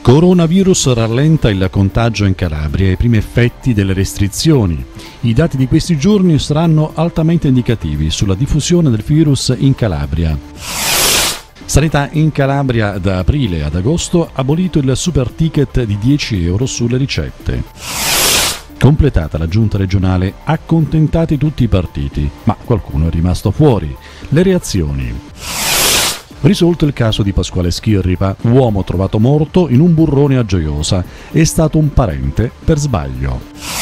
Coronavirus rallenta il contagio in Calabria e i primi effetti delle restrizioni. I dati di questi giorni saranno altamente indicativi sulla diffusione del virus in Calabria. Sanità in Calabria da aprile ad agosto ha abolito il super ticket di 10 euro sulle ricette. Completata la giunta regionale, accontentati tutti i partiti, ma qualcuno è rimasto fuori. Le reazioni. Risolto il caso di Pasquale Schirripa, uomo trovato morto in un burrone a Gioiosa, è stato un parente per sbaglio.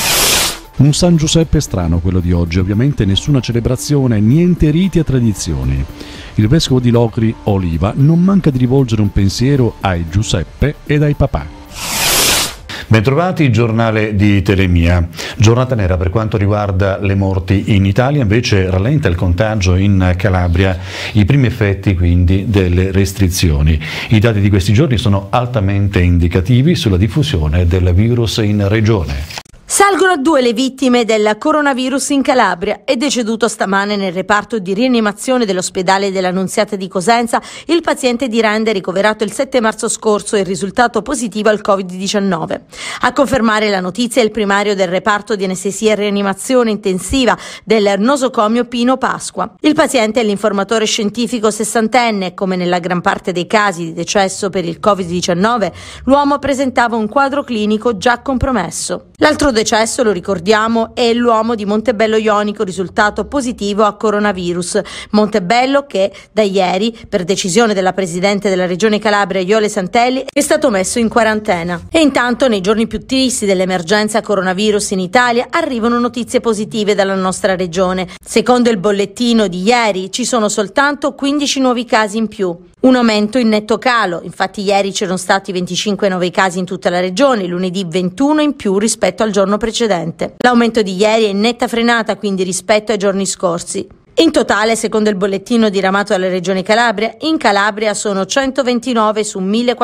Un San Giuseppe strano quello di oggi, ovviamente nessuna celebrazione, niente riti e tradizioni. Il vescovo di Locri, Oliva, non manca di rivolgere un pensiero ai Giuseppe ed ai papà. Bentrovati, giornale di Telemia. Giornata nera per quanto riguarda le morti in Italia, invece rallenta il contagio in Calabria, i primi effetti quindi delle restrizioni. I dati di questi giorni sono altamente indicativi sulla diffusione del virus in regione. Salgono a 2 le vittime del coronavirus in Calabria. È deceduto stamane nel reparto di rianimazione dell'ospedale dell'Annunziata di Cosenza il paziente di Rende ricoverato il 7 marzo scorso e risultato positivo al Covid-19. A confermare la notizia è il primario del reparto di anestesia e rianimazione intensiva del nosocomio Pino Pasqua. Il paziente è l'informatore scientifico 60enne. Come nella gran parte dei casi di decesso per il Covid-19, l'uomo presentava un quadro clinico già compromesso. L'altro decesso, lo ricordiamo, è l'uomo di Montebello Ionico risultato positivo a coronavirus. Montebello che da ieri, per decisione della Presidente della Regione Calabria Iole Santelli, è stato messo in quarantena. E intanto nei giorni più tristi dell'emergenza coronavirus in Italia arrivano notizie positive dalla nostra regione. Secondo il bollettino di ieri ci sono soltanto 15 nuovi casi in più. Un aumento in netto calo, infatti ieri c'erano stati 25 nuovi casi in tutta la regione, lunedì 21 in più rispetto al giorno precedente. L'aumento di ieri è in netta frenata quindi rispetto ai giorni scorsi. In totale, secondo il bollettino diramato dalla Regione Calabria, in Calabria sono 129 su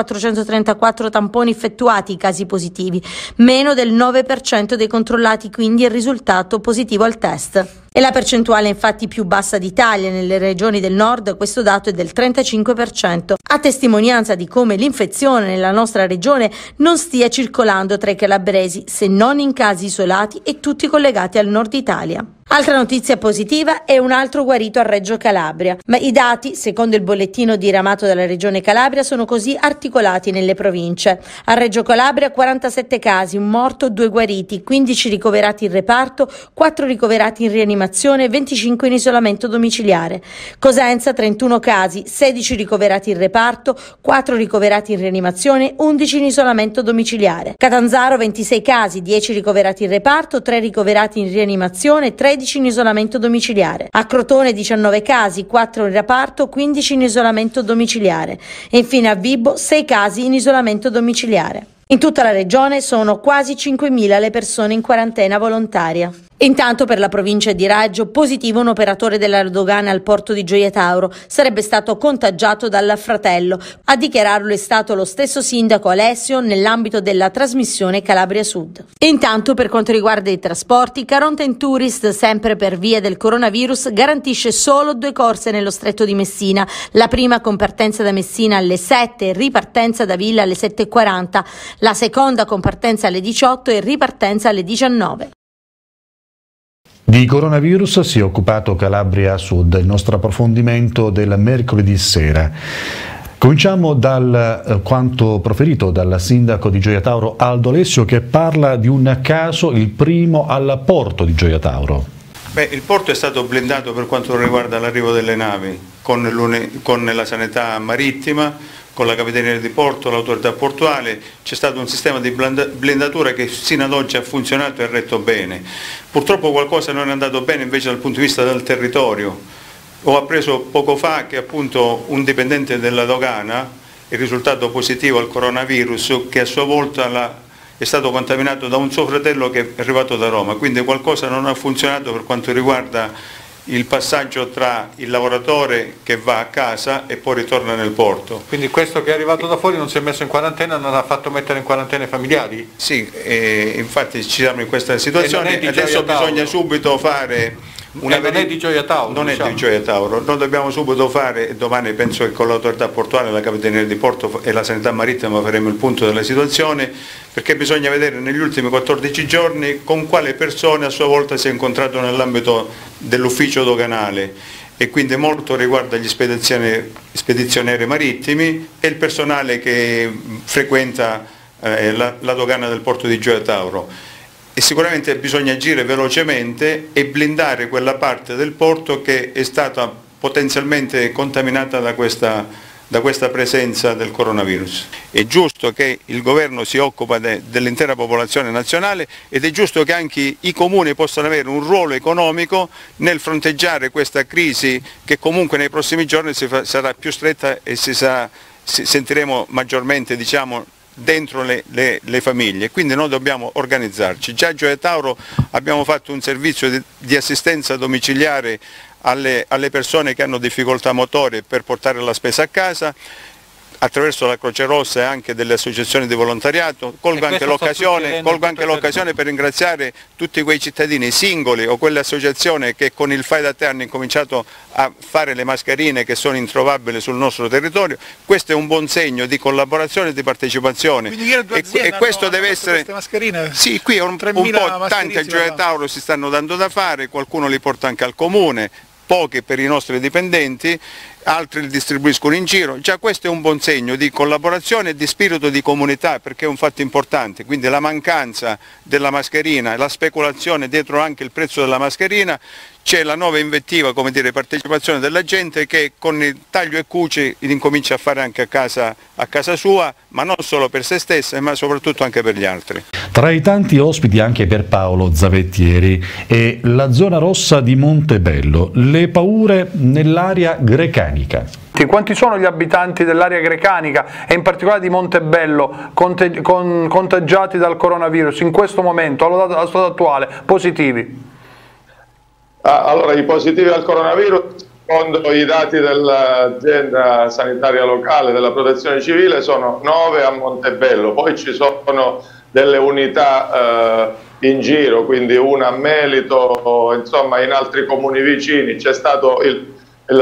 1434 tamponi effettuati i casi positivi, meno del 9% dei controllati, quindi il risultato positivo al test. È la percentuale infatti più bassa d'Italia. Nelle regioni del nord questo dato è del 35%, a testimonianza di come l'infezione nella nostra regione non stia circolando tra i calabresi, se non in casi isolati e tutti collegati al nord Italia. Altra notizia positiva è un altro guarito a Reggio Calabria, ma i dati, secondo il bollettino diramato dalla Regione Calabria, sono così articolati nelle province. A Reggio Calabria 47 casi, un morto, 2 guariti, 15 ricoverati in reparto, 4 ricoverati in rianimazione e 25 in isolamento domiciliare. Cosenza 31 casi, 16 ricoverati in reparto, 4 ricoverati in rianimazione, 11 in isolamento domiciliare. Catanzaro 26 casi, 10 ricoverati in reparto, 3 ricoverati in rianimazione, 13 in isolamento domiciliare. A Crotone 19 casi, 4 in reparto, 15 in isolamento domiciliare. E infine a Vibo 6 casi in isolamento domiciliare. In tutta la regione sono quasi 5.000 le persone in quarantena volontaria. Intanto per la provincia di Reggio, positivo un operatore della dogana al porto di Gioia Tauro, sarebbe stato contagiato dal fratello. A dichiararlo è stato lo stesso sindaco Alessio nell'ambito della trasmissione Calabria Sud. E intanto per quanto riguarda i trasporti, Caronte Tourist, sempre per via del coronavirus, garantisce solo 2 corse nello stretto di Messina, la prima con partenza da Messina alle 7 e ripartenza da Villa alle 7:40, la seconda con partenza alle 18 e ripartenza alle 19. Di coronavirus si è occupato Calabria Sud, il nostro approfondimento del mercoledì sera. Cominciamo dal quanto proferito dal sindaco di Gioia Tauro Aldo Alessio, che parla di un caso, il primo al porto di Gioia Tauro. Il porto è stato blindato per quanto riguarda l'arrivo delle navi con la sanità marittima, con la Capitaneria di Porto, l'autorità portuale. C'è stato un sistema di blindatura che sino ad oggi ha funzionato e retto bene. Purtroppo qualcosa non è andato bene invece dal punto di vista del territorio. Ho appreso poco fa che appunto un dipendente della dogana è risultato positivo al coronavirus, che a sua volta è stato contaminato da un suo fratello che è arrivato da Roma, quindi qualcosa non ha funzionato per quanto riguarda il passaggio tra il lavoratore che va a casa e poi ritorna nel porto. Quindi questo che è arrivato da fuori non si è messo in quarantena, non ha fatto mettere in quarantena i familiari? Sì, infatti ci siamo in questa situazione, adesso bisogna subito fare Non è di Gioia Tauro. Non diciamo. è di Gioia Tauro. Noi dobbiamo subito fare, e domani penso che con l'autorità portuale, la Capitaneria di Porto e la Sanità Marittima faremo il punto della situazione, perché bisogna vedere negli ultimi 14 giorni con quale persone a sua volta si è incontrato nell'ambito dell'ufficio doganale, e quindi molto riguarda gli spedizionieri marittimi e il personale che frequenta la dogana del porto di Gioia Tauro. E sicuramente bisogna agire velocemente e blindare quella parte del porto che è stata potenzialmente contaminata da questa presenza del coronavirus. È giusto che il governo si occupa dell'intera popolazione nazionale, ed è giusto che anche i comuni possano avere un ruolo economico nel fronteggiare questa crisi, che comunque nei prossimi giorni sarà più stretta e sentiremo maggiormente, diciamo, dentro le famiglie. Quindi noi dobbiamo organizzarci. Già a Gioia Tauro abbiamo fatto un servizio di assistenza domiciliare alle persone che hanno difficoltà motorie per portare la spesa a casa, attraverso la Croce Rossa e anche delle associazioni di volontariato. Colgo anche l'occasione per ringraziare tutti quei cittadini singoli o quelle associazioni che con il fai da te hanno incominciato a fare le mascherine, che sono introvabili sul nostro territorio. Questo è un buon segno di collaborazione e di partecipazione. E questo deve essere... Queste mascherine? Sì, qui un po' tanti a Gioia Tauro si stanno dando da fare, qualcuno li porta anche al comune, pochi per i nostri dipendenti, altri li distribuiscono in giro. Già questo è un buon segno di collaborazione e di spirito di comunità, perché è un fatto importante. Quindi la mancanza della mascherina e la speculazione dietro anche il prezzo della mascherina, c'è la nuova invettiva, come dire, partecipazione della gente, che con il taglio e cuci incomincia a fare anche a casa sua, ma non solo per se stessa, ma soprattutto anche per gli altri. Tra i tanti ospiti anche per Paolo Zavettieri e la zona rossa di Montebello, le paure nell'area grecanica. Quanti sono gli abitanti dell'area grecanica e in particolare di Montebello contagiati dal coronavirus in questo momento, allo stato attuale, positivi? Allora, i positivi al coronavirus, secondo i dati dell'azienda sanitaria locale della protezione civile, sono 9 a Montebello, poi ci sono delle unità in giro, quindi una a Melito, insomma in altri comuni vicini. C'è stato il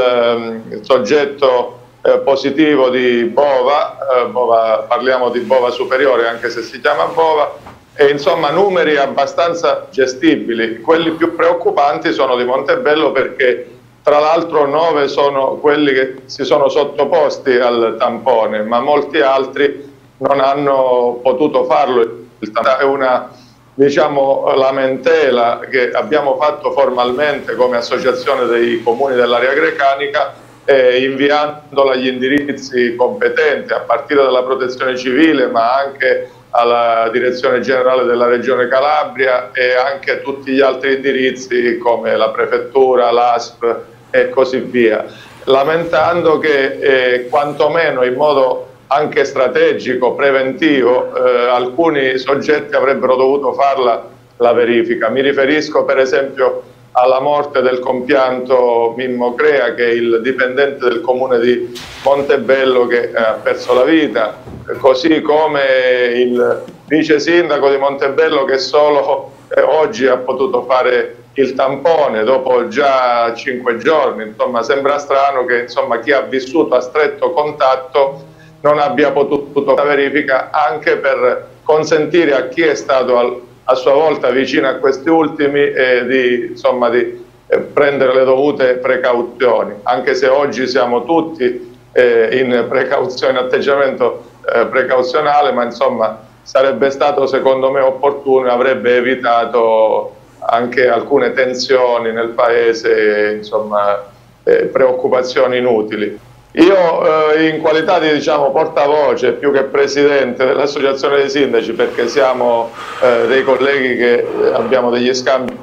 soggetto positivo di Bova, parliamo di Bova Superiore anche se si chiama Bova, e insomma numeri abbastanza gestibili. Quelli più preoccupanti sono di Montebello, perché tra l'altro 9 sono quelli che si sono sottoposti al tampone, ma molti altri non hanno potuto farlo. È una, diciamo, lamentela che abbiamo fatto formalmente come associazione dei comuni dell'area grecanica, inviandola agli indirizzi competenti, a partire dalla protezione civile, ma anche alla direzione generale della regione Calabria e anche a tutti gli altri indirizzi come la prefettura, l'ASP e così via, lamentando che quantomeno in modo anche strategico, preventivo, alcuni soggetti avrebbero dovuto farla la verifica. Mi riferisco per esempio alla morte del compianto Mimmo Crea, che è il dipendente del comune di Montebello che ha perso la vita, così come il vice sindaco di Montebello che solo oggi ha potuto fare il tampone dopo già 5 giorni. Insomma, sembra strano che chi ha vissuto a stretto contatto non abbia potuto fare la verifica, anche per consentire a chi è stato a sua volta vicino a questi ultimi di prendere le dovute precauzioni, anche se oggi siamo tutti in precauzione, atteggiamento precauzionale, ma insomma sarebbe stato secondo me opportuno e avrebbe evitato anche alcune tensioni nel paese, preoccupazioni inutili. Io in qualità di portavoce più che presidente dell'associazione dei sindaci, perché siamo dei colleghi che abbiamo degli scambi,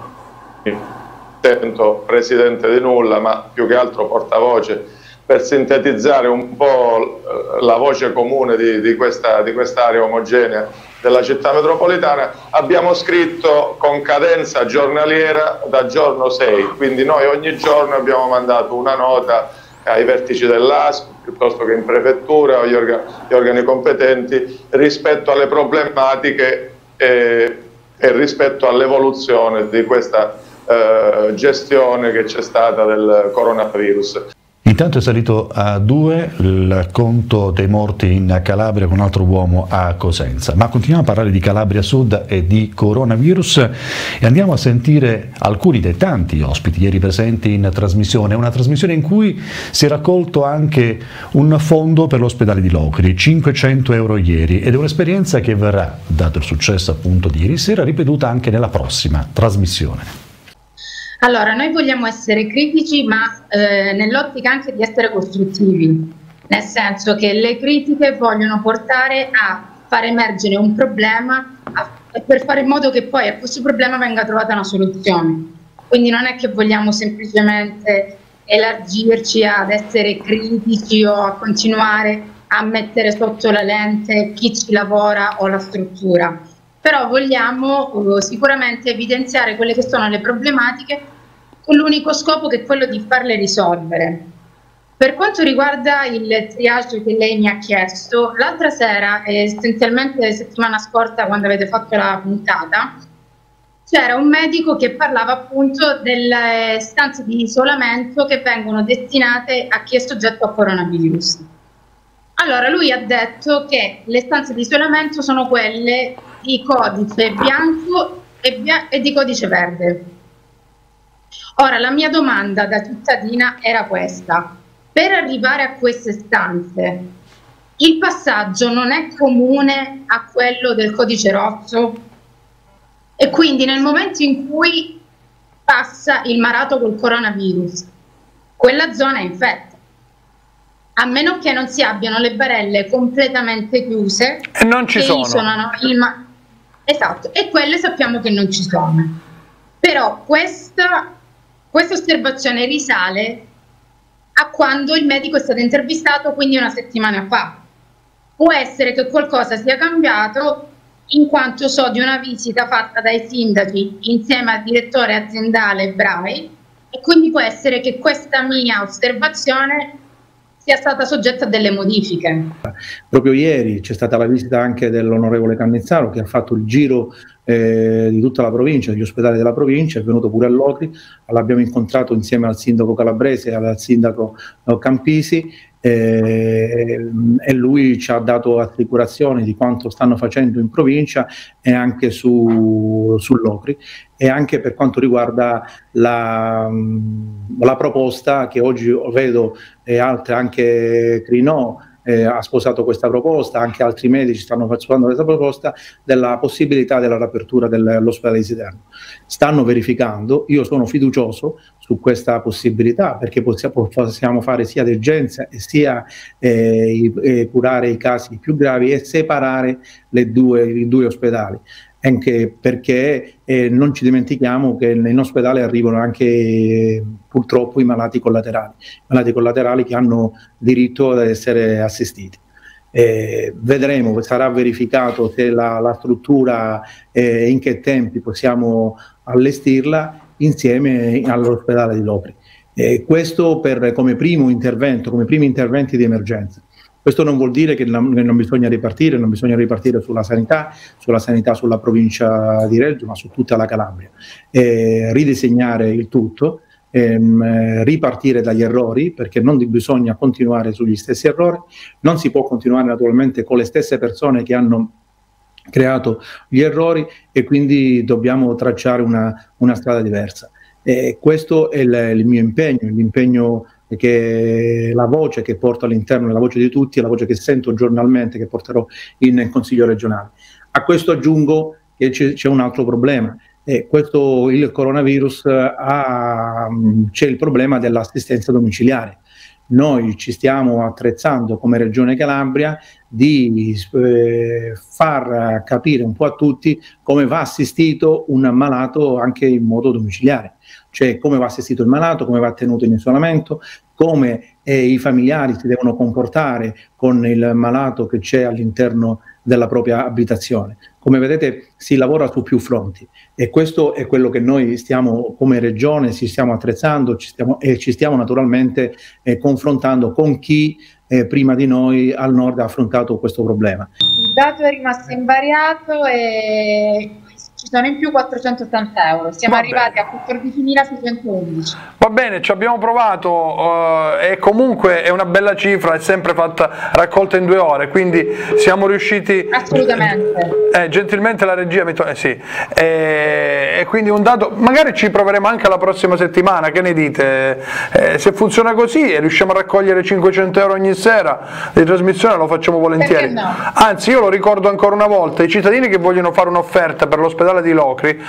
sento presidente di nulla, ma più che altro portavoce, per sintetizzare un po' la voce comune di quest'area omogenea della città metropolitana, abbiamo scritto con cadenza giornaliera da giorno 6, quindi noi ogni giorno abbiamo mandato una nota ai vertici dell'ASP, piuttosto che in prefettura o gli organi competenti, rispetto alle problematiche e rispetto all'evoluzione di questa gestione che c'è stata del coronavirus. Intanto è salito a 2 il conto dei morti in Calabria con un altro uomo a Cosenza, ma continuiamo a parlare di Calabria Sud e di coronavirus e andiamo a sentire alcuni dei tanti ospiti ieri presenti in trasmissione, una trasmissione in cui si è raccolto anche un fondo per l'ospedale di Locri, 500 euro ieri, ed è un'esperienza che verrà, dato il successo appunto di ieri sera, ripetuta anche nella prossima trasmissione. Allora, noi vogliamo essere critici, ma nell'ottica anche di essere costruttivi, nel senso che le critiche vogliono portare a far emergere un problema per fare in modo che poi a questo problema venga trovata una soluzione. Quindi non è che vogliamo semplicemente elargirci ad essere critici o a continuare a mettere sotto la lente chi ci lavora o la struttura. Però vogliamo sicuramente evidenziare quelle che sono le problematiche con l'unico scopo che è quello di farle risolvere. Per quanto riguarda il triage che lei mi ha chiesto, l'altra sera, essenzialmente settimana scorsa quando avete fatto la puntata, c'era un medico che parlava appunto delle stanze di isolamento che vengono destinate a chi è soggetto a coronavirus. Allora lui ha detto che le stanze di isolamento sono quelle di codice bianco e di codice verde. Ora la mia domanda da cittadina era questa: per arrivare a queste stanze il passaggio non è comune a quello del codice rosso? E quindi nel momento in cui passa il malato col coronavirus, quella zona è infetta, a meno che non si abbiano le barelle completamente chiuse e non ci sono. Esatto, e quelle sappiamo che non ci sono. Però questa osservazione risale a quando il medico è stato intervistato, quindi una settimana fa. Può essere che qualcosa sia cambiato, in quanto so di una visita fatta dai sindaci insieme al direttore aziendale Brai, e quindi può essere che questa mia osservazione sia stata soggetta a delle modifiche. Proprio ieri c'è stata la visita anche dell'onorevole Cannizzaro, che ha fatto il giro di tutta la provincia, degli ospedali della provincia, è venuto pure a Locri, l'abbiamo incontrato insieme al sindaco calabrese e al sindaco Campisi, e lui ci ha dato assicurazioni di quanto stanno facendo in provincia e anche su Locri, e anche per quanto riguarda la proposta che oggi vedo e altre, anche Crinò ha sposato questa proposta, anche altri medici stanno facendo questa proposta della possibilità della riapertura dell'ospedale di Siderno. Stanno verificando, io sono fiducioso su questa possibilità, perché possiamo fare sia d'urgenza e sia curare i casi più gravi e separare i due ospedali. Anche perché non ci dimentichiamo che in ospedale arrivano anche purtroppo i malati collaterali che hanno diritto ad essere assistiti. Vedremo, sarà verificato se la struttura in che tempi possiamo allestirla insieme all'ospedale di Locri. Questo come primo intervento, come primi interventi di emergenza. Questo non vuol dire che non bisogna ripartire sulla sanità sulla provincia di Reggio, ma su tutta la Calabria. Ridisegnare il tutto, ripartire dagli errori, perché non bisogna continuare sugli stessi errori, non si può continuare naturalmente con le stesse persone che hanno creato gli errori, e quindi dobbiamo tracciare una strada diversa. Questo è il mio impegno, l'impegno che la voce che porto all'interno, la voce di tutti, la voce che sento giornalmente, che porterò in Consiglio regionale. A questo aggiungo che c'è un altro problema, il coronavirus c'è il problema dell'assistenza domiciliare. Noi ci stiamo attrezzando come Regione Calabria di far capire un po' a tutti come va assistito un malato anche in modo domiciliare, cioè come va assistito il malato, come va tenuto in isolamento, come i familiari si devono comportare con il malato che c'è all'interno della propria abitazione. Come vedete si lavora su più fronti, e questo è quello che noi stiamo come Regione, ci stiamo attrezzando e ci stiamo naturalmente confrontando con chi prima di noi al nord ha affrontato questo problema. Il dato è rimasto invariato e ci sono in più 480 euro, siamo arrivati a 14.611. Va bene, ci abbiamo provato e comunque è una bella cifra, è sempre fatta raccolta in 2 ore, quindi siamo riusciti... Assolutamente. Gentilmente la regia mi sì. E quindi un dato, magari ci proveremo anche la prossima settimana, che ne dite? Se funziona così e riusciamo a raccogliere 500 euro ogni sera di trasmissione, lo facciamo volentieri. No? Anzi, io lo ricordo ancora una volta, i cittadini che vogliono fare un'offerta per l'ospedale di Locri,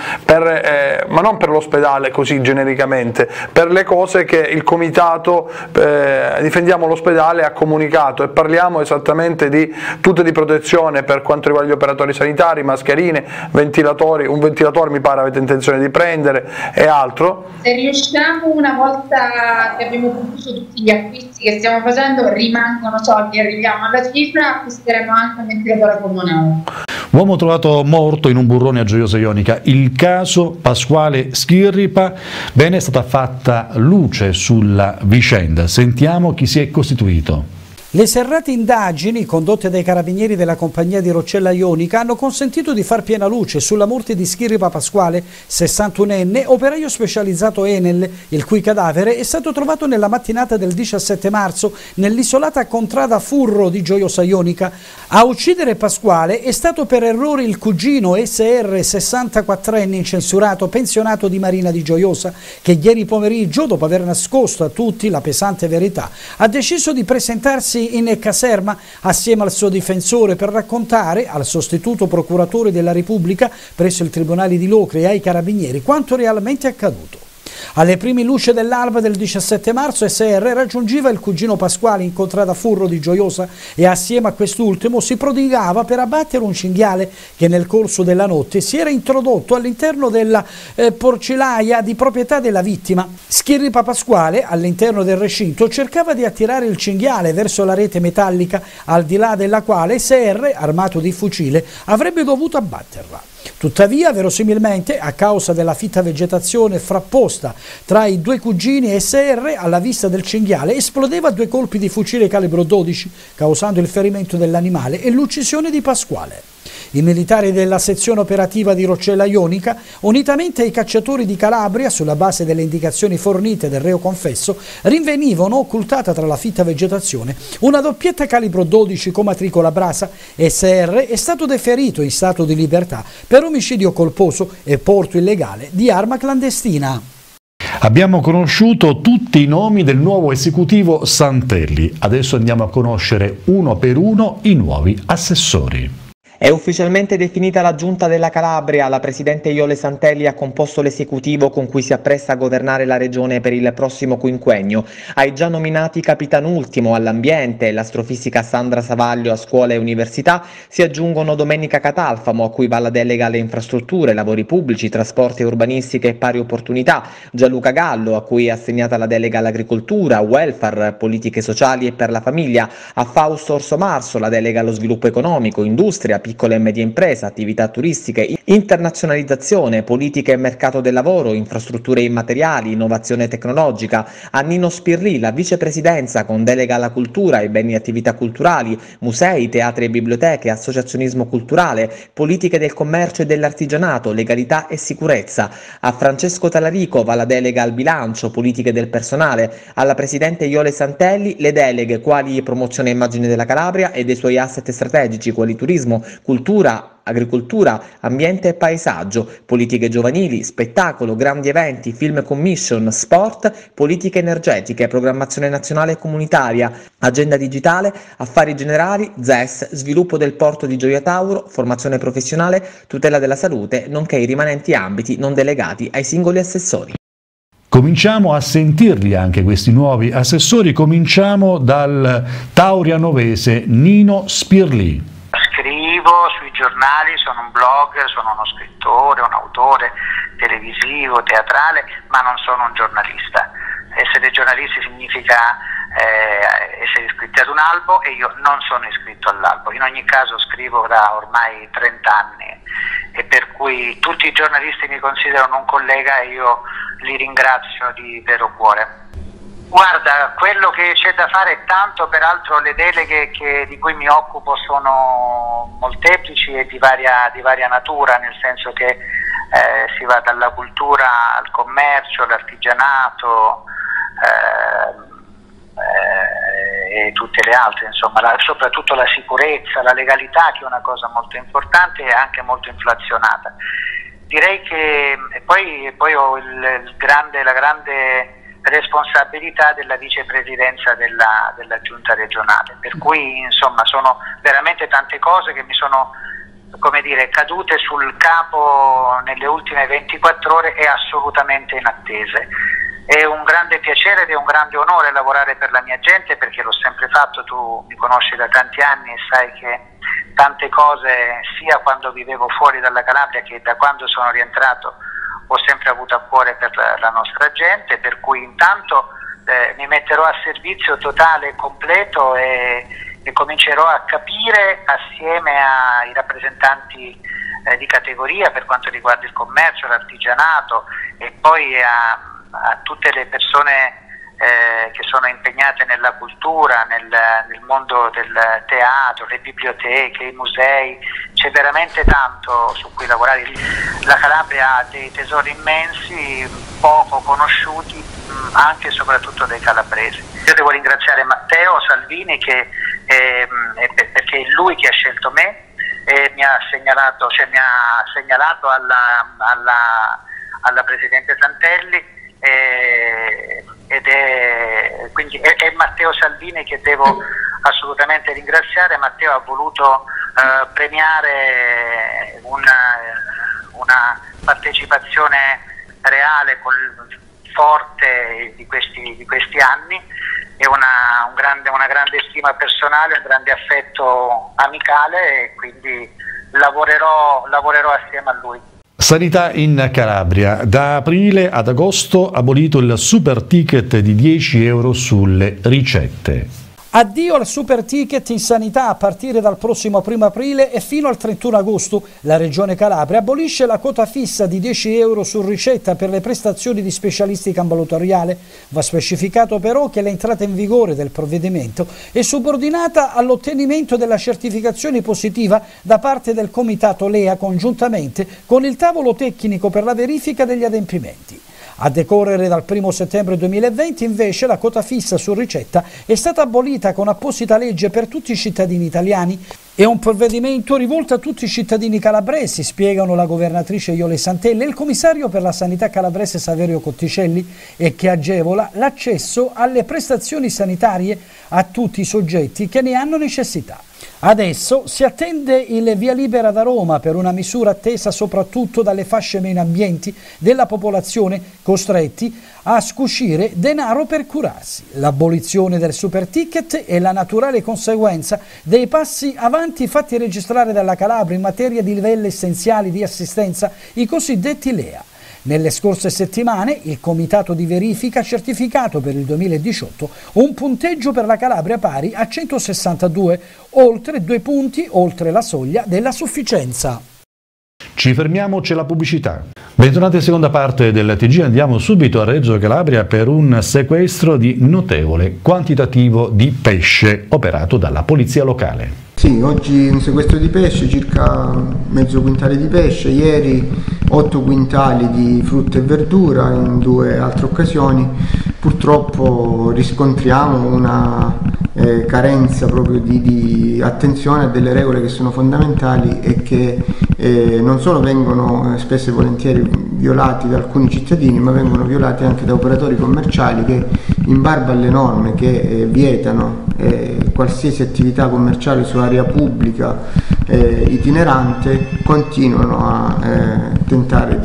ma non per l'ospedale così genericamente, per le cose che il comitato Difendiamo l'ospedale ha comunicato, e parliamo esattamente di tutte di protezione per quanto riguarda gli operatori sanitari, mascherine, ventilatori, un ventilatore mi pare avete intenzione di prendere e altro. Se riusciamo, una volta che abbiamo concluso tutti gli acquisti che stiamo facendo, rimangono soldi, arriviamo alla cifra, acquisteremo anche un ventilatore polmonare. Uomo trovato morto in un burrone a Gioiosa Ionica, il caso Pasquale Schirripa. Bene, è stata fatta luce sulla vicenda, sentiamo chi si è costituito. Le serrate indagini condotte dai carabinieri della compagnia di Roccella Ionica hanno consentito di far piena luce sulla morte di Schirripa Pasquale, 61enne, operaio specializzato Enel, il cui cadavere è stato trovato nella mattinata del 17 marzo nell'isolata contrada Furro di Gioiosa Ionica. A uccidere Pasquale è stato per errore il cugino SR, 64enne, incensurato, pensionato di Marina di Gioiosa, che ieri pomeriggio, dopo aver nascosto a tutti la pesante verità, ha deciso di presentarsi in caserma assieme al suo difensore per raccontare al sostituto procuratore della Repubblica presso il Tribunale di Locri e ai carabinieri quanto realmente è accaduto. Alle prime luci dell'alba del 17 marzo SR raggiungeva il cugino Pasquale in contrada Furro di Gioiosa e assieme a quest'ultimo si prodigava per abbattere un cinghiale che nel corso della notte si era introdotto all'interno della porcilaia di proprietà della vittima. Schirripa Pasquale, all'interno del recinto, cercava di attirare il cinghiale verso la rete metallica al di là della quale SR, armato di fucile, avrebbe dovuto abbatterla. Tuttavia, verosimilmente, a causa della fitta vegetazione frapposta tra i due cugini, SR, alla vista del cinghiale, esplodeva 2 colpi di fucile calibro 12, causando il ferimento dell'animale e l'uccisione di Pasquale. I militari della sezione operativa di Roccella Ionica, unitamente ai cacciatori di Calabria, sulla base delle indicazioni fornite del reo confesso, rinvenivano, occultata tra la fitta vegetazione, una doppietta calibro 12 con matricola Brasa. SR è stato deferito in stato di libertà per omicidio colposo e porto illegale di arma clandestina. Abbiamo conosciuto tutti i nomi del nuovo esecutivo Santelli, adesso andiamo a conoscere uno per uno i nuovi assessori. È ufficialmente definita la giunta della Calabria. La presidente Iole Santelli ha composto l'esecutivo con cui si appresta a governare la regione per il prossimo quinquennio. Ai già nominati Capitan Ultimo all'ambiente e l'astrofisica Sandra Savaglio a scuola e università si aggiungono Domenica Catalfamo, a cui va la delega alle infrastrutture, lavori pubblici, trasporti e urbanistica e pari opportunità, Gianluca Gallo, a cui è assegnata la delega all'agricoltura, welfare, politiche sociali e per la famiglia, a Fausto Orso Marso la delega allo sviluppo economico, industria, piccola e media impresa, attività turistiche, internazionalizzazione, politica e mercato del lavoro, infrastrutture immateriali, innovazione tecnologica, a Nino Spirri la vicepresidenza con delega alla cultura, ai beni e attività culturali, musei, teatri e biblioteche, associazionismo culturale, politiche del commercio e dell'artigianato, legalità e sicurezza. A Francesco Talarico va la delega al bilancio, politiche del personale, alla presidente Iole Santelli le deleghe quali promozione e immagine della Calabria e dei suoi asset strategici quali turismo, cultura, agricoltura, ambiente e paesaggio, politiche giovanili, spettacolo, grandi eventi, film commission, sport, politiche energetiche, programmazione nazionale e comunitaria, agenda digitale, affari generali, ZES, sviluppo del porto di Gioia Tauro, formazione professionale, tutela della salute, nonché i rimanenti ambiti non delegati ai singoli assessori. Cominciamo a sentirli anche questi nuovi assessori, cominciamo dal taurianovese Nino Spirli. Scrivo sui giornali, sono un blogger, sono uno scrittore, un autore televisivo, teatrale, ma non sono un giornalista. Essere giornalisti significa essere iscritti ad un albo e io non sono iscritto all'albo. In ogni caso scrivo da ormai 30 anni e per cui tutti i giornalisti mi considerano un collega e io li ringrazio di vero cuore. Guarda, quello che c'è da fare è tanto, peraltro le deleghe di cui mi occupo sono molteplici e di varia natura, nel senso che si va dalla cultura al commercio, all'artigianato e tutte le altre, insomma, soprattutto la sicurezza, la legalità, che è una cosa molto importante e anche molto inflazionata. Direi che poi ho la grande responsabilità della vicepresidenza della giunta regionale, per cui insomma sono veramente tante cose che mi sono, come dire, cadute sul capo nelle ultime 24 ore e assolutamente inattese. È un grande piacere ed è un grande onore lavorare per la mia gente, perché l'ho sempre fatto. Tu mi conosci da tanti anni e sai che tante cose, sia quando vivevo fuori dalla Calabria che da quando sono rientrato, ho sempre avuto a cuore per la nostra gente, per cui intanto mi metterò a servizio totale e completo e comincerò a capire assieme ai rappresentanti di categoria per quanto riguarda il commercio, l'artigianato e poi a tutte le persone che sono impegnate nella cultura, nel mondo del teatro, le biblioteche, i musei. C'è veramente tanto su cui lavorare. La Calabria ha dei tesori immensi, poco conosciuti anche e soprattutto dai calabresi. Io devo ringraziare Matteo Salvini perché è lui che ha scelto me e mi ha segnalato alla Presidente Santelli, ed è Matteo Salvini che devo assolutamente ringraziare. Matteo ha voluto premiare una partecipazione reale, forte di questi anni, e una grande stima personale, un grande affetto amicale, e quindi lavorerò assieme a lui. Sanità in Calabria. Da aprile ad agosto abolito il super ticket di 10 euro sulle ricette. Addio al super ticket in sanità a partire dal prossimo 1° aprile e fino al 31 agosto. La Regione Calabria abolisce la quota fissa di 10 euro su ricetta per le prestazioni di specialistica ambulatoriale. Va specificato però che l'entrata in vigore del provvedimento è subordinata all'ottenimento della certificazione positiva da parte del Comitato LEA congiuntamente con il tavolo tecnico per la verifica degli adempimenti. A decorrere dal 1° settembre 2020 invece la quota fissa su ricetta è stata abolita con apposita legge per tutti i cittadini italiani. È un provvedimento rivolto a tutti i cittadini calabresi, spiegano la governatrice Iole Santelli e il commissario per la sanità calabrese Saverio Cotticelli, e che agevola l'accesso alle prestazioni sanitarie a tutti i soggetti che ne hanno necessità. Adesso si attende il via libera da Roma per una misura attesa soprattutto dalle fasce meno abbienti della popolazione, costretti a scuscire denaro per curarsi. L'abolizione del super ticket è la naturale conseguenza dei passi avanti fatti registrare dalla Calabria in materia di livelli essenziali di assistenza, i cosiddetti LEA. Nelle scorse settimane il Comitato di Verifica ha certificato per il 2018 un punteggio per la Calabria pari a 162, oltre 2 punti oltre la soglia della sufficienza. Ci fermiamo, c'è la pubblicità. Bentornati in seconda parte del TG, andiamo subito a Reggio Calabria per un sequestro di notevole quantitativo di pesce operato dalla polizia locale. Sì, oggi un sequestro di pesce, circa mezzo quintale di pesce, ieri 8 quintali di frutta e verdura in 2 altre occasioni. Purtroppo riscontriamo una carenza proprio di attenzione a delle regole che sono fondamentali e che non solo vengono spesso e volentieri violati da alcuni cittadini, ma vengono violati anche da operatori commerciali che, in barba alle norme che vietano qualsiasi attività commerciale su area pubblica itinerante, continuano a tentare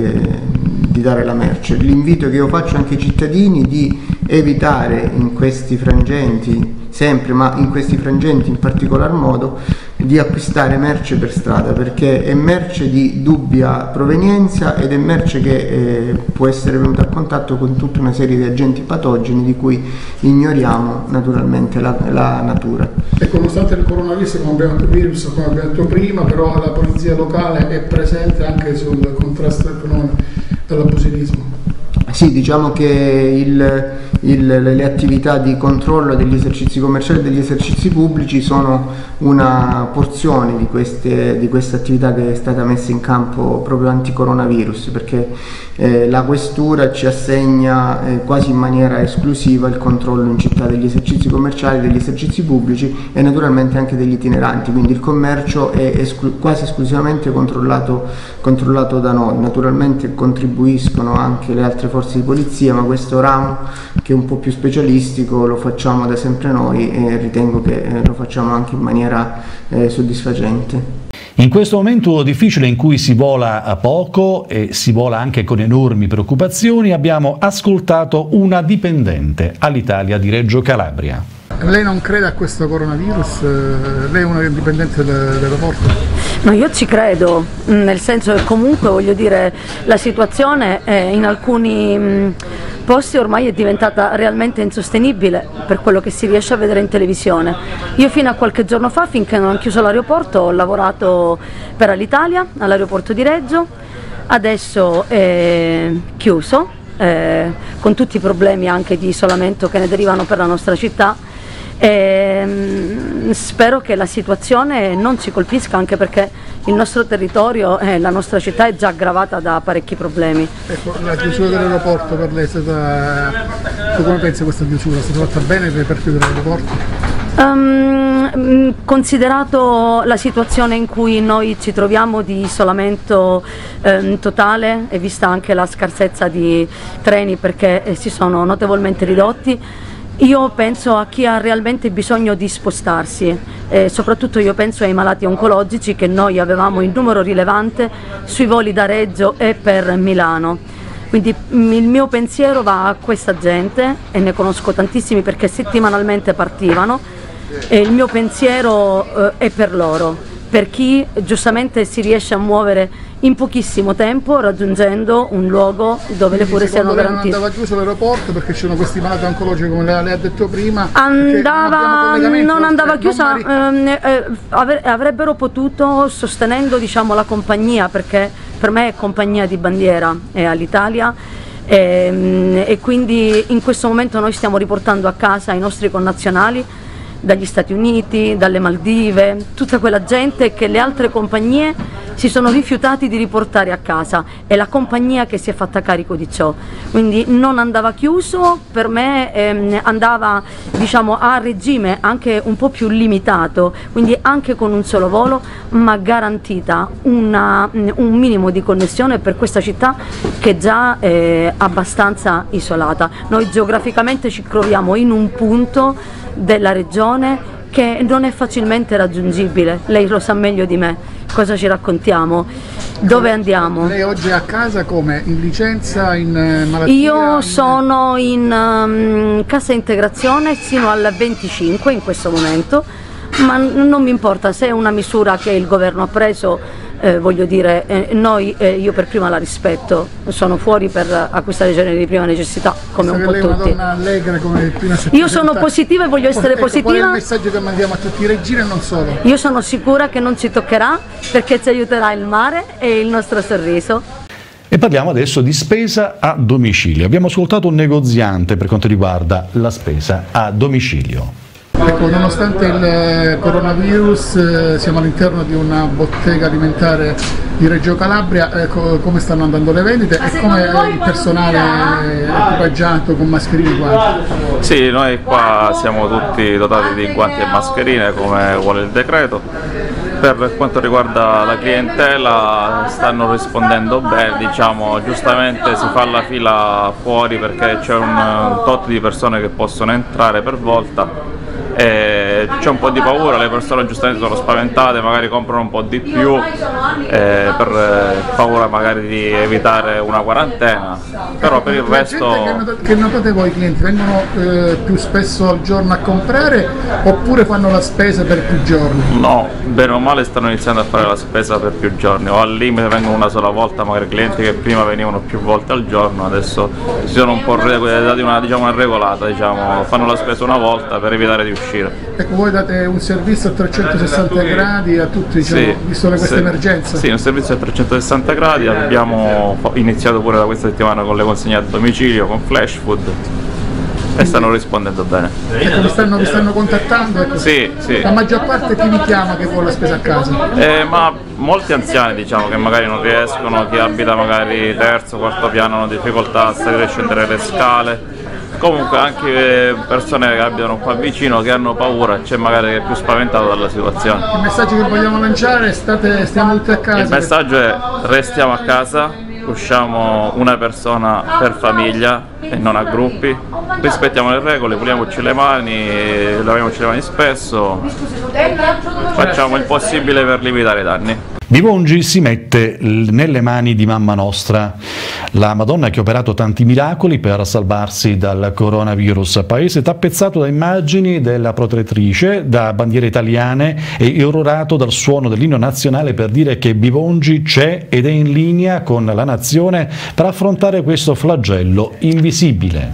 di dare la merce. L'invito che io faccio anche ai cittadini di evitare in questi frangenti, sempre, ma in questi frangenti in particolar modo, di acquistare merce per strada, perché è merce di dubbia provenienza ed è merce che può essere venuta a contatto con tutta una serie di agenti patogeni di cui ignoriamo naturalmente la natura. Ecco, nonostante il coronavirus, come abbiamo detto prima, però la polizia locale è presente anche sul contrasto del fenomeno dell'abusivismo. Sì, diciamo che le attività di controllo degli esercizi commerciali e degli esercizi pubblici sono una porzione di queste attività che è stata messa in campo proprio anti-coronavirus, perché la questura ci assegna quasi in maniera esclusiva il controllo in città degli esercizi commerciali, degli esercizi pubblici e naturalmente anche degli itineranti, quindi il commercio è quasi esclusivamente controllato da noi. Naturalmente contribuiscono anche le altre forze di polizia, ma questo ramo, che è un po' più specialistico, lo facciamo da sempre noi e ritengo che lo facciamo anche in maniera soddisfacente. In questo momento difficile in cui si vola poco e si vola anche con enormi preoccupazioni, abbiamo ascoltato una dipendente all'Italia di Reggio Calabria. Lei non crede a questo coronavirus? Lei è una dipendente dell'aeroporto? No, io ci credo, nel senso che comunque voglio dire la situazione in alcuni posti ormai è diventata realmente insostenibile per quello che si riesce a vedere in televisione. Io fino a qualche giorno fa, finché non ho chiuso l'aeroporto, ho lavorato per Alitalia all'aeroporto di Reggio, adesso è chiuso con tutti i problemi anche di isolamento che ne derivano per la nostra città. Spero che la situazione non ci colpisca, anche perché il nostro territorio e la nostra città è già aggravata da parecchi problemi. Ecco, la chiusura dell'aeroporto per lei è stata... Tu come pensi questa chiusura? È stata fatta bene per chiudere l'aeroporto? Considerato la situazione in cui noi ci troviamo di isolamento totale e vista anche la scarsezza di treni perché si sono notevolmente ridotti, io penso a chi ha realmente bisogno di spostarsi, soprattutto io penso ai malati oncologici che noi avevamo in numero rilevante sui voli da Reggio e per Milano. Quindi il mio pensiero va a questa gente, e ne conosco tantissimi perché settimanalmente partivano, e il mio pensiero è per loro, per chi giustamente si riesce a muovere in pochissimo tempo raggiungendo un luogo dove le cure siano garantite. Non andava chiuso l'aeroporto perché ci sono questi malati oncologici, come lei ha detto prima? Non andava chiusa, avrebbero potuto, sostenendo diciamo la compagnia, perché per me è compagnia di bandiera, è Alitalia, e quindi in questo momento noi stiamo riportando a casa i nostri connazionali dagli Stati Uniti, dalle Maldive, tutta quella gente che le altre compagnie si sono rifiutati di riportare a casa, è la compagnia che si è fatta carico di ciò, quindi non andava chiuso, per me andava diciamo a regime anche un po' più limitato, quindi anche con un solo volo, ma garantita un minimo di connessione per questa città che già è abbastanza isolata. Noi geograficamente ci troviamo in un punto della regione che non è facilmente raggiungibile, lei lo sa meglio di me. Cosa ci raccontiamo? Dove andiamo? Lei oggi è a casa come? In licenza, in malattia? Io sono in cassa integrazione sino al 25 in questo momento, ma non mi importa se è una misura che il governo ha preso. Voglio dire, io per prima la rispetto, sono fuori per acquistare generi di prima necessità come un po' tutti. Lei è una donna allegra come prima. Io sono positiva e voglio essere positiva. Qual è il messaggio che mandiamo a tutti i reggini e non solo? Io sono sicura che non ci toccherà, perché ci aiuterà il mare e il nostro sorriso. E parliamo adesso di spesa a domicilio. Abbiamo ascoltato un negoziante per quanto riguarda la spesa a domicilio. Ecco, nonostante il coronavirus siamo all'interno di una bottega alimentare di Reggio Calabria, come stanno andando le vendite e come il personale è equipaggiato con mascherine e guanti? Sì, noi qua siamo tutti dotati di guanti e mascherine come vuole il decreto. Per quanto riguarda la clientela stanno rispondendo bene, diciamo, giustamente si fa la fila fuori perché c'è un tot di persone che possono entrare per volta. C'è un po' di paura, le persone giustamente sono spaventate, magari comprano un po' di più per paura magari di evitare una quarantena, però per il resto... Che notate voi, i clienti vengono più spesso al giorno a comprare oppure fanno la spesa per più giorni? No, bene o male stanno iniziando a fare la spesa per più giorni, o al limite vengono una sola volta, magari clienti che prima venivano più volte al giorno adesso si sono un po' dati una regolata, diciamo, fanno la spesa una volta per evitare di uscire. Ecco, voi date un servizio a 360 gradi a tutti, diciamo, sì, visto questa emergenza? Sì, un servizio a 360 gradi, abbiamo iniziato pure da questa settimana con le consegne a domicilio, con Flash Food. e stanno rispondendo bene. Ecco, vi stanno contattando? Ecco. Sì, sì. La maggior parte chi vi chiama che vuole la spesa a casa? Ma molti anziani, diciamo, che magari non riescono, chi abita magari terzo, quarto piano hanno difficoltà a salire e scendere le scale. Comunque anche persone che abitano qua vicino che hanno paura, c'è magari che è più spaventato dalla situazione. Il messaggio che vogliamo lanciare è stiamo tutti a casa. Il messaggio è restiamo a casa, usciamo una persona per famiglia e non a gruppi, rispettiamo le regole, puliamoci le mani, laviamoci le mani spesso, facciamo il possibile per limitare i danni. Bivongi si mette nelle mani di Mamma Nostra, la Madonna che ha operato tanti miracoli per salvarsi dal coronavirus. Paese tappezzato da immagini della protettrice, da bandiere italiane e irrorato dal suono dell'inno nazionale per dire che Bivongi c'è ed è in linea con la nazione per affrontare questo flagello invisibile.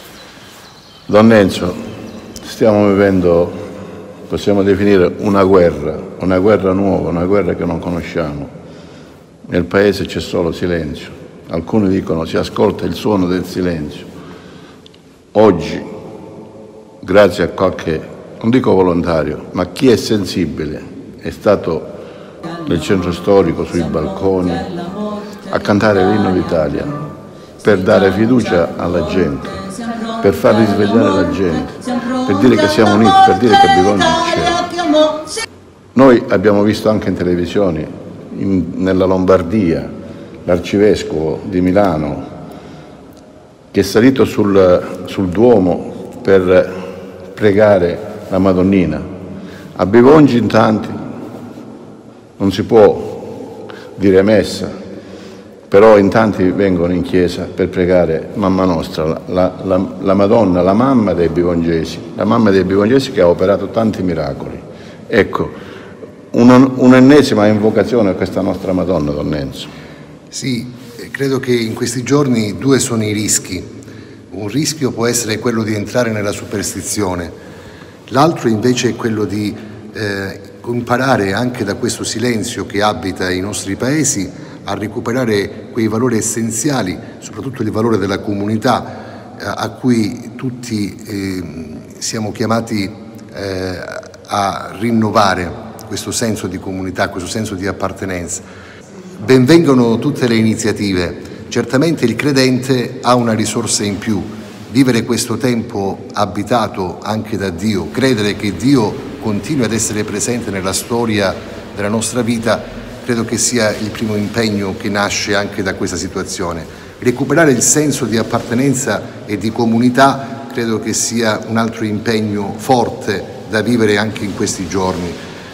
Don Enzo, stiamo vivendo, possiamo definire una guerra nuova, una guerra che non conosciamo. Nel paese c'è solo silenzio. Alcuni dicono si ascolta il suono del silenzio. Oggi, grazie a qualche, non dico volontario, ma chi è sensibile, è stato nel centro storico, sui balconi, a cantare l'inno d'Italia, per dare fiducia alla gente, per far risvegliare la gente, per dire che siamo uniti, per dire che Bivongi c'è. Noi abbiamo visto anche in televisione, nella Lombardia, l'arcivescovo di Milano che è salito sul Duomo per pregare la Madonnina. A Bivongi in tanti non si può dire messa, però in tanti vengono in chiesa per pregare Mamma Nostra, la Madonna, la mamma dei bivongesi che ha operato tanti miracoli. Ecco, un'ennesima invocazione a questa nostra Madonna, Don Enzo. Sì, credo che in questi giorni due sono i rischi. Un rischio può essere quello di entrare nella superstizione, l'altro invece è quello di imparare anche da questo silenzio che abita i nostri paesi a recuperare quei valori essenziali, soprattutto il valore della comunità a cui tutti siamo chiamati a rinnovare questo senso di comunità, questo senso di appartenenza. Benvengano tutte le iniziative. Certamente il credente ha una risorsa in più. Vivere questo tempo abitato anche da Dio, credere che Dio continui ad essere presente nella storia della nostra vita, credo che sia il primo impegno che nasce anche da questa situazione. Recuperare il senso di appartenenza e di comunità credo che sia un altro impegno forte da vivere anche in questi giorni.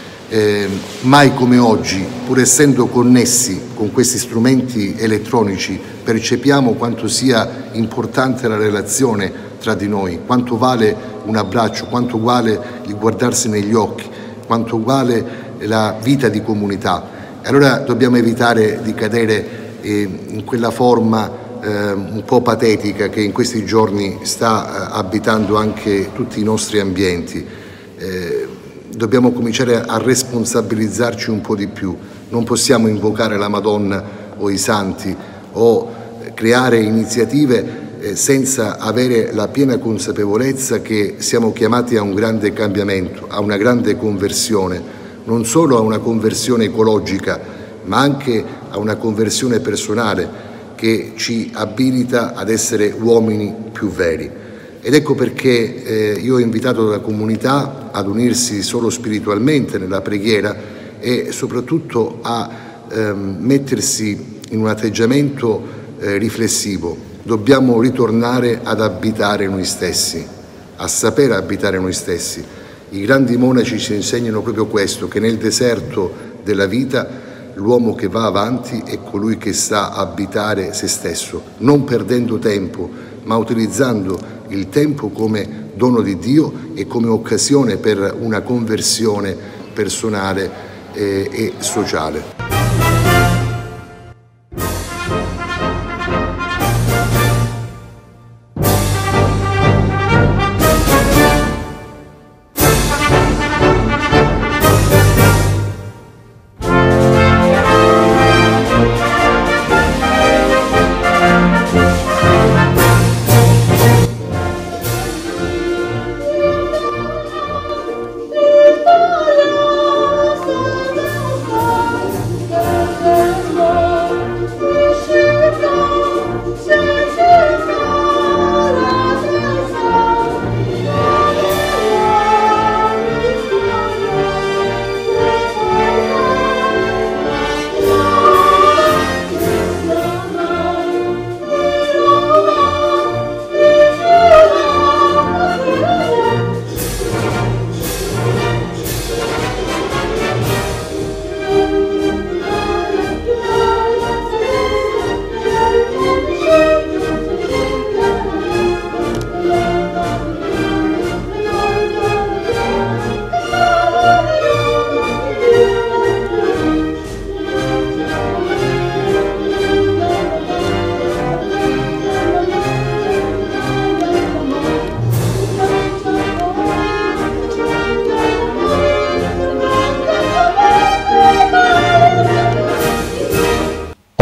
Mai come oggi, pur essendo connessi con questi strumenti elettronici, percepiamo quanto sia importante la relazione tra di noi, quanto vale un abbraccio, quanto vale il guardarsi negli occhi, quanto vale la vita di comunità. Allora dobbiamo evitare di cadere in quella forma un po' patetica che in questi giorni sta abitando anche tutti i nostri ambienti. Dobbiamo cominciare a responsabilizzarci un po' di più. Non possiamo invocare la Madonna o i santi o creare iniziative senza avere la piena consapevolezza che siamo chiamati a un grande cambiamento, a una grande conversione, non solo a una conversione ecologica, ma anche a una conversione personale che ci abilita ad essere uomini più veri. Ed ecco perché io ho invitato la comunità ad unirsi solo spiritualmente nella preghiera e soprattutto a mettersi in un atteggiamento riflessivo. Dobbiamo ritornare ad abitare noi stessi, a sapere abitare noi stessi. I grandi monaci ci insegnano proprio questo, che nel deserto della vita l'uomo che va avanti è colui che sa abitare se stesso, non perdendo tempo, ma utilizzando il tempo come dono di Dio e come occasione per una conversione personale e sociale.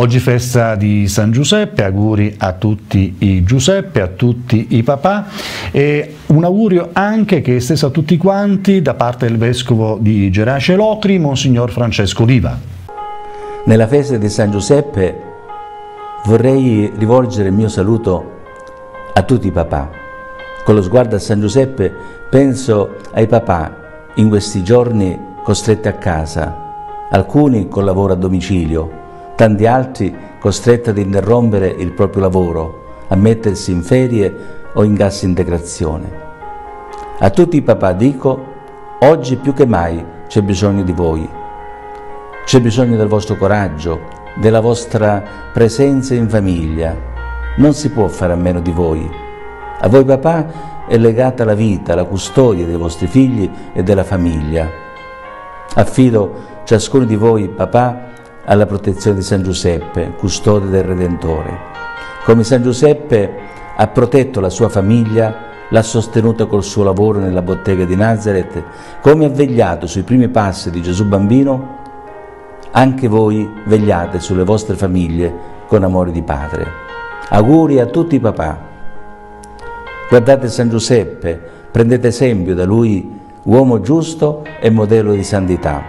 Oggi festa di San Giuseppe, auguri a tutti i Giuseppe, a tutti i papà e un augurio anche che è esteso a tutti quanti da parte del Vescovo di Gerace Locri, Monsignor Francesco Oliva. Nella festa di San Giuseppe vorrei rivolgere il mio saluto a tutti i papà. Con lo sguardo a San Giuseppe penso ai papà in questi giorni costretti a casa, alcuni con lavoro a domicilio, tanti altri costretti ad interrompere il proprio lavoro, a mettersi in ferie o in cassa integrazione. A tutti i papà dico, oggi più che mai c'è bisogno di voi. C'è bisogno del vostro coraggio, della vostra presenza in famiglia. Non si può fare a meno di voi. A voi papà è legata la vita, la custodia dei vostri figli e della famiglia. Affido ciascuno di voi papà alla protezione di San Giuseppe, custode del Redentore. Come San Giuseppe ha protetto la sua famiglia, l'ha sostenuta col suo lavoro nella bottega di Nazareth, come ha vegliato sui primi passi di Gesù bambino, anche voi vegliate sulle vostre famiglie con amore di padre. Auguri a tutti i papà. Guardate San Giuseppe, prendete esempio da lui, uomo giusto e modello di santità.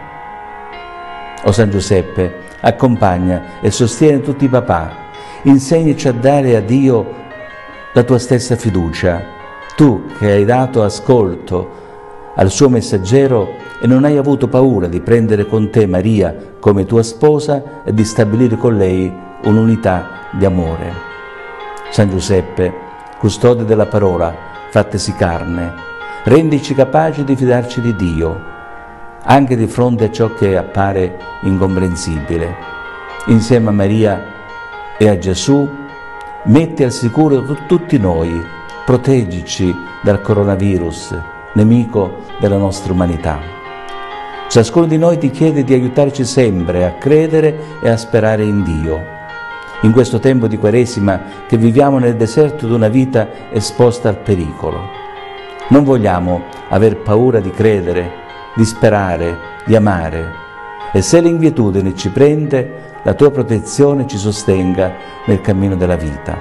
O San Giuseppe, accompagna e sostiene tutti i papà, insegnaci a dare a Dio la tua stessa fiducia, tu che hai dato ascolto al suo messaggero e non hai avuto paura di prendere con te Maria come tua sposa e di stabilire con lei un'unità di amore. San Giuseppe, custode della parola, fattesi carne, rendici capaci di fidarci di Dio, anche di fronte a ciò che appare incomprensibile. Insieme a Maria e a Gesù, metti al sicuro tutti noi, proteggici dal coronavirus, nemico della nostra umanità. Ciascuno di noi ti chiede di aiutarci sempre a credere e a sperare in Dio. In questo tempo di Quaresima che viviamo nel deserto di una vita esposta al pericolo. Non vogliamo aver paura di credere, di sperare, di amare, e se l'inquietudine ci prende, la tua protezione ci sostenga nel cammino della vita.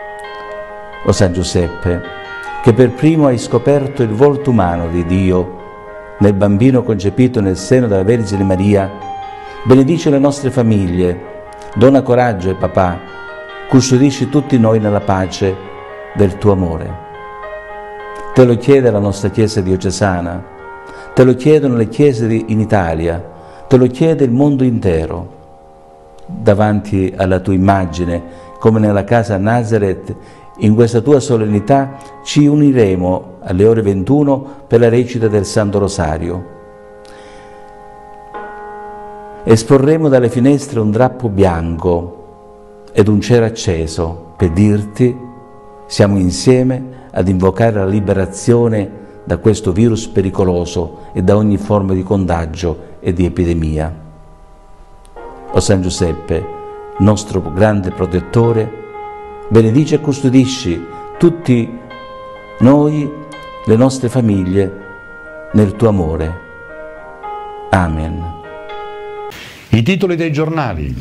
O San Giuseppe, che per primo hai scoperto il volto umano di Dio nel bambino concepito nel seno della Vergine Maria, benedici le nostre famiglie, dona coraggio ai papà, custodisci tutti noi nella pace del tuo amore. Te lo chiede la nostra Chiesa diocesana, te lo chiedono le chiese in Italia, te lo chiede il mondo intero. Davanti alla tua immagine, come nella casa a Nazareth, in questa tua solennità ci uniremo alle ore 21 per la recita del Santo Rosario. Esporremo dalle finestre un drappo bianco ed un cero acceso per dirti: siamo insieme ad invocare la liberazione da questo virus pericoloso e da ogni forma di contagio e di epidemia. O San Giuseppe, nostro grande protettore, benedici e custodisci tutti noi, le nostre famiglie, nel tuo amore. Amen. I titoli dei giornali.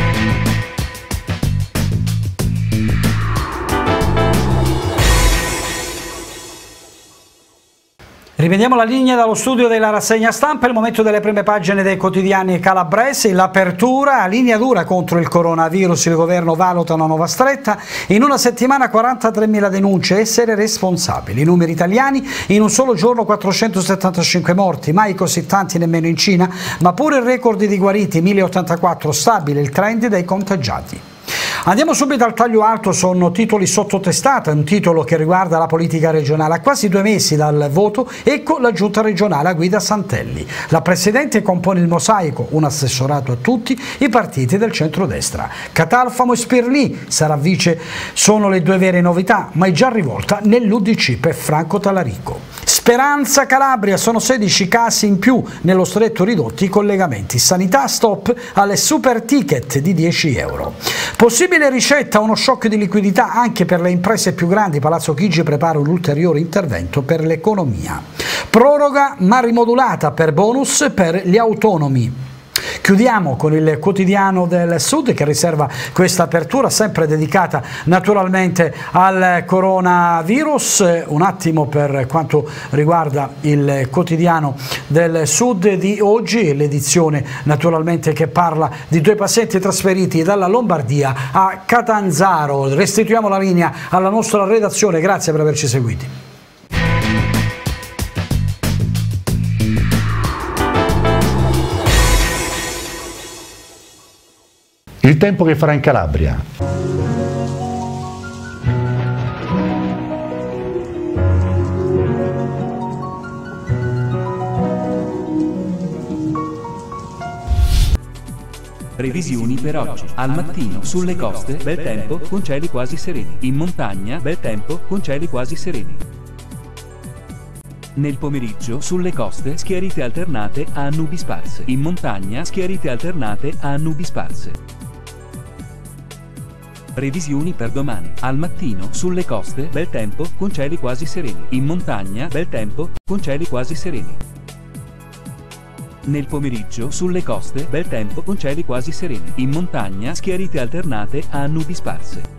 Rivediamo la linea dallo studio della rassegna stampa, il momento delle prime pagine dei quotidiani calabresi, l'apertura, linea dura contro il coronavirus, il governo valuta una nuova stretta, in una settimana 43.000 denunce, essere responsabili, i numeri italiani, in un solo giorno 475 morti, mai così tanti nemmeno in Cina, ma pure il record di guariti, 1084, stabile il trend dei contagiati. Andiamo subito al taglio alto, sono titoli sottotestata, un titolo che riguarda la politica regionale. A quasi 2 mesi dal voto, ecco la giunta regionale a guida Santelli. La Presidente compone il mosaico, un assessorato a tutti i partiti del centrodestra. Catalfamo e Spirlì, sarà vice, sono le due vere novità, ma è già rivolta nell'UDC per Franco Talarico. Speranza Calabria, sono 16 casi in più nello stretto ridotti i collegamenti. Sanità, stop alle super ticket di 10 euro. Possibile ricetta, uno shock di liquidità anche per le imprese più grandi. Palazzo Chigi prepara un ulteriore intervento per l'economia. Proroga ma rimodulata per bonus per gli autonomi. Chiudiamo con il Quotidiano del Sud, che riserva questa apertura sempre dedicata naturalmente al coronavirus. Un attimo per quanto riguarda il Quotidiano del Sud di oggi, l'edizione naturalmente che parla di 2 pazienti trasferiti dalla Lombardia a Catanzaro. Restituiamo la linea alla nostra redazione, grazie per averci seguiti. Il tempo che farà in Calabria. Previsioni per oggi. Al mattino, sulle coste, bel tempo, con cieli quasi sereni. In montagna, bel tempo, con cieli quasi sereni. Nel pomeriggio, sulle coste, schiarite alternate a nubi sparse. In montagna, schiarite alternate a nubi sparse. Previsioni per domani. Al mattino, sulle coste, bel tempo, con cieli quasi sereni. In montagna, bel tempo, con cieli quasi sereni. Nel pomeriggio, sulle coste, bel tempo, con cieli quasi sereni. In montagna, schiarite alternate a nubi sparse.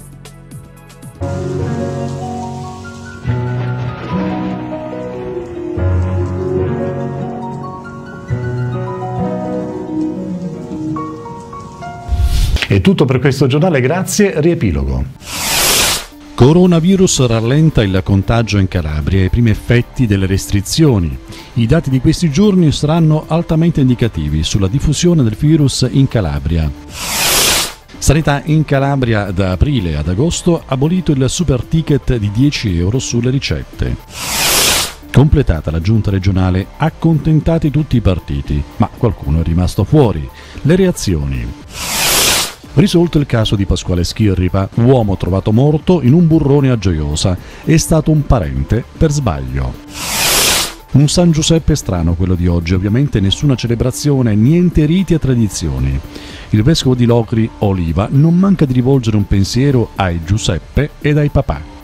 È tutto per questo giornale, grazie, riepilogo. Coronavirus rallenta il contagio in Calabria e i primi effetti delle restrizioni. I dati di questi giorni saranno altamente indicativi sulla diffusione del virus in Calabria. Sanità in Calabria da aprile ad agosto ha abolito il super ticket di 10 euro sulle ricette. Completata la giunta regionale, accontentati tutti i partiti, ma qualcuno è rimasto fuori. Le reazioni. Risolto il caso di Pasquale Schirripa, uomo trovato morto in un burrone a Gioiosa, è stato un parente per sbaglio. Un San Giuseppe strano quello di oggi, ovviamente nessuna celebrazione, niente riti e tradizioni. Il vescovo di Locri, Oliva, non manca di rivolgere un pensiero ai Giuseppe ed ai papà.